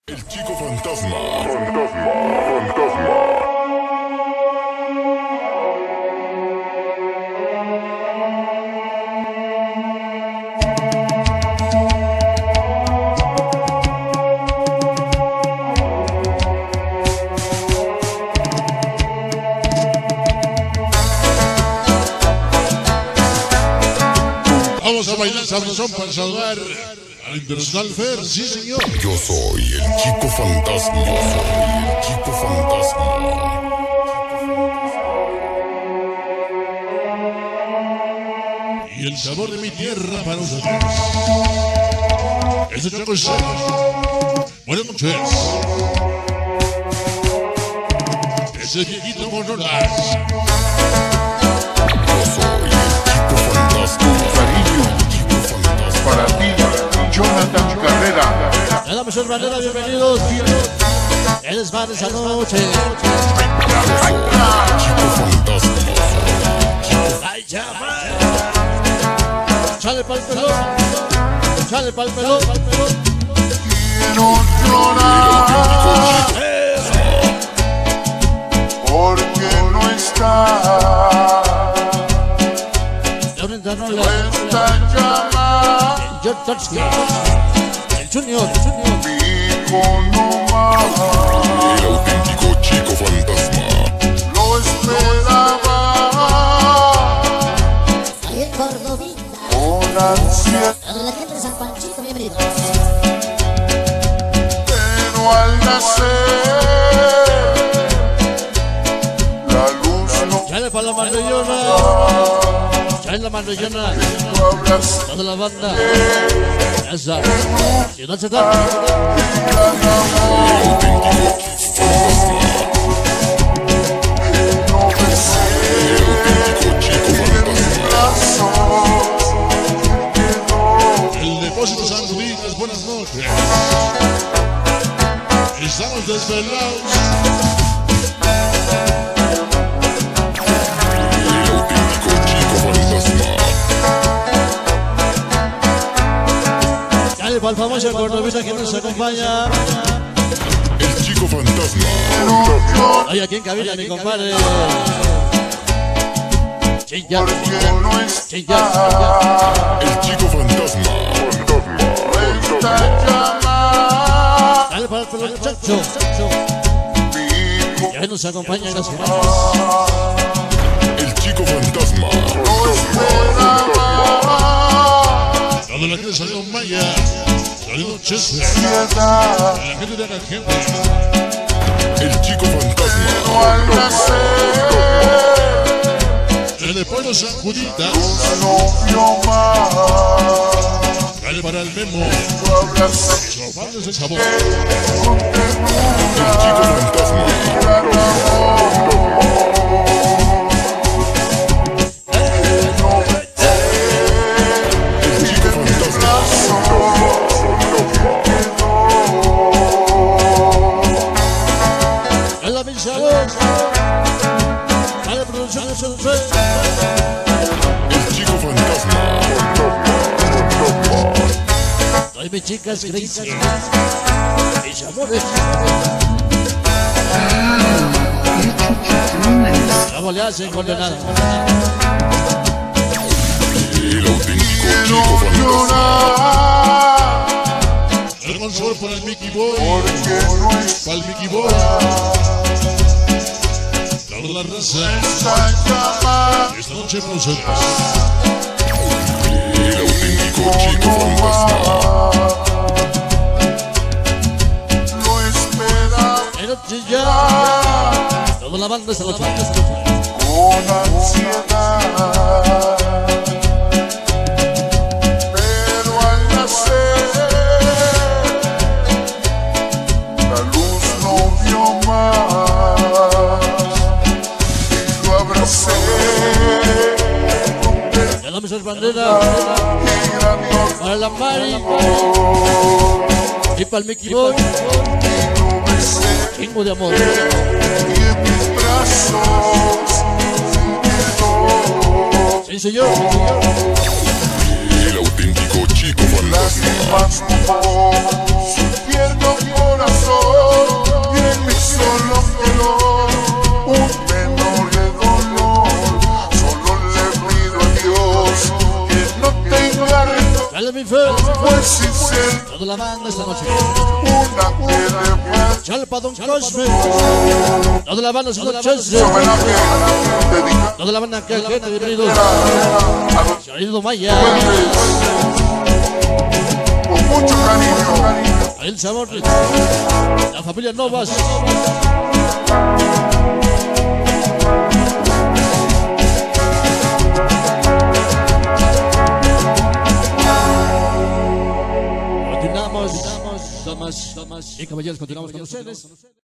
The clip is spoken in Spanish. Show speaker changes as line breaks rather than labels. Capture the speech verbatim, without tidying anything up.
El chico fantasma, fantasma, fantasma.
Vamos a bailar sabrosón para saludar al Internacional Fer, sí señor.
Yo soy el chico fantasma, yo soy el chico fantasma.
Y el sabor de mi tierra para ustedes. Este Chaco es buenas noches. Ese viejito Monolas.
Yo soy el chico fantasma.
Cariño
Chico fantasma.
para ti, Jonathan Carrera.
Nada más bandera, bienvenidos. Eres más esa noche.
Chico fantasma.
Ay, chama. Sale pa'l pelón. Sale pa'l pelón.
Quiero llorar porque no está.
Ahorita no
No
le.
está llamada.
George Torsky. El Junior. El Junior.
Mi hijo no más.
El auténtico chico fantasma.
Lo esperaba
Ahí en Cordovita,
con ansiedad,
la gente de San Panchito, bienvenidos.
pero al nacer la luz no
Sale para la mandillona. Sale la mandillona.
abraza.
Toda la banda. Esa. Ciudad Cetán.
El Depósito San Juditas, buenas noches. Estamos desvelados.
El auténtico chico fantasma.
Sale para el famoso Cordovita que nos acompaña.
El chico fantasma.
Ahí aquí en cabina, mi compadre. Chincha.
Porque no está.
Chincha.
El chico fantasma.
Está llamada.
Dale para el pelón, chacho.
Mi hijo
Ya nos acompaña en las finales.
El chico fantasma.
Toda la gente de Salido Maya. Salido Chester.
piedad.
La gente de la gente.
El chico fantasma.
Al nacer
El Depósito San Juditas.
no vio más.
Dale para el Memo.
Tu abrazo
Sofán ese sabor.
El chico fantasma. El chico fantasma.
Es la misma voz. Dale producción de su fe.
El chico fantasma.
Ay, mis chicas crazy. Mis amores. ¿Cómo le hacen condenada?
El auténtico chico fantasma.
El consol para el Mickey Boy.
Porque no
Para el Mickey Boy. Toda la raza.
está llamada.
Esta noche para nosotros.
El auténtico chico fantasma.
Lo esperaba
Pero chilla. Toda la banda se lo fue.
con ansiedad. Pero al nacer la luz no vio más. Y lo abracé
Ya la mesa bandera.
mirando
Para la Mari. Y para el Mickey Boy.
lo besé
Chingo de amor.
y en mis brazos quedó.
Sí, señor.
El auténtico chico fantasma.
Lágrimas como su tierno corazón.
Baila mi fe,
pues sin ser
toda la banda esta noche.
una elefante.
Chalpa Don Cosme, toda la banda esta noche.
Homenaje dedicado
Toda la banda que que bienvenidos.
a los
Querido Maya,
duendes. Con mucho cariño.
el sabor, la familia Novas. Continuamos, damas, damas y caballeros, continuamos con ustedes.